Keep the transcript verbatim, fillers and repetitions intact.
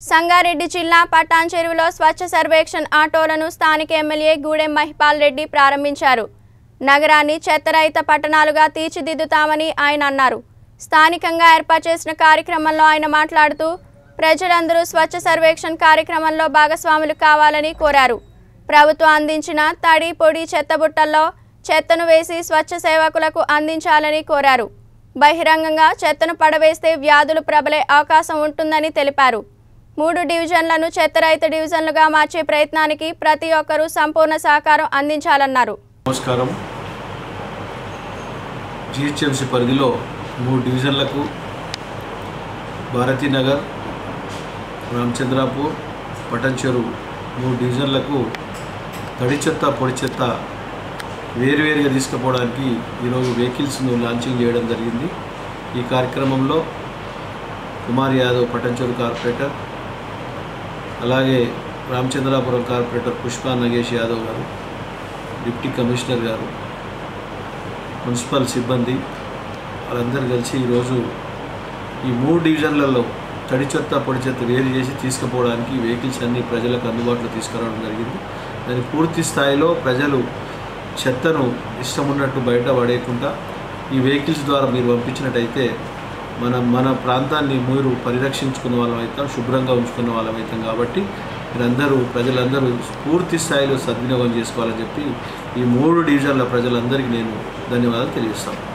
సంగారెడ్డి జిల్లా పటాన్ చెరువులో స్వచ్ఛ సర్వేక్షణ ఆటోలను స్థానిక ఎమ్మెల్యే గూడెం మహిపాల్ రెడ్డి ప్రారంభించారు. నగరాన్ని చెత్తరహిత పట్టణాలుగా తీర్చిదిద్దుతామని ఆయన అన్నారు. స్థానికంగా ఏర్పాటు చేసిన కార్యక్రమంలో ఆయన మాట్లాడుతూ ప్రజలందరూ స్వచ్ఛ సర్వేక్షణ కార్యక్రమంలో భాగస్వాములు కావాలని కోరారు. ప్రభుత్వం అందించిన తడి పొడి చెత్తబుట్టల్లో చెత్తను వేసి స్వచ్ఛ సేవకులకు అందించాలని కోరారు. బహిరంగంగా చెత్తను పడవేస్తే వ్యాధులు ప్రబలే అవకాశం ఉంటుందని తెలిపారు. మూడు డివిజన్లను చెత్తరహిత డివిజన్లుగా మార్చే ప్రయత్నానికి ప్రతి ఒక్కరూ సంపూర్ణ సహకారం అందించాలన్నారు. నమస్కారం. జిహెచ్ఎంసీ పరిధిలో మూడు డివిజన్లకు భారతీనగర్, రామచంద్రాపూర్, పటాన్ చెరువు మూడు డివిజన్లకు తడి చెత్త పొడి చెత్త వేరువేరుగా తీసుకుపోవడానికి ఈరోజు వెహికల్స్ను లాంచింగ్ చేయడం జరిగింది. ఈ కార్యక్రమంలో కుమార్ యాదవ్ పటాన్ చెరువు కార్పొరేటర్, అలాగే రామచంద్రాపురం కార్పొరేటర్ పుష్పా నగేష్ యాదవ్ గారు, డిప్టీ కమిషనర్ గారు, మున్సిపల్ సిబ్బంది వాళ్ళందరూ కలిసి ఈరోజు ఈ మూడు డివిజన్లలో తడి చెత్త పొడి చెత్త వేరు చేసి తీసుకుపోవడానికి వెహికల్స్ అన్ని ప్రజలకు అందుబాటులో తీసుకురావడం జరిగింది. దాని పూర్తి స్థాయిలో ప్రజలు చెత్తను ఇష్టం ఉన్నట్టు బయట పడేయకుండా ఈ వెహికల్స్ ద్వారా మీరు పంపించినట్టయితే మన మన ప్రాంతాన్ని మీరు పరిరక్షించుకున్న వాళ్ళం అవుతాం, శుభ్రంగా ఉంచుకున్న వాళ్ళం అవుతాం. కాబట్టి మీరందరూ ప్రజలందరూ పూర్తి స్థాయిలో సద్వినియోగం చేసుకోవాలని చెప్పి ఈ మూడు డివిజన్ల ప్రజలందరికీ నేను ధన్యవాదాలు తెలియజేస్తాను.